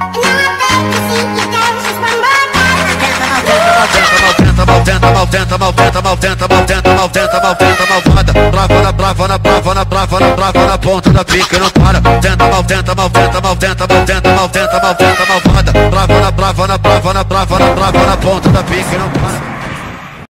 Malvada, brava na ponta da pica e não para. Malvada, brava na ponta da pica e não para.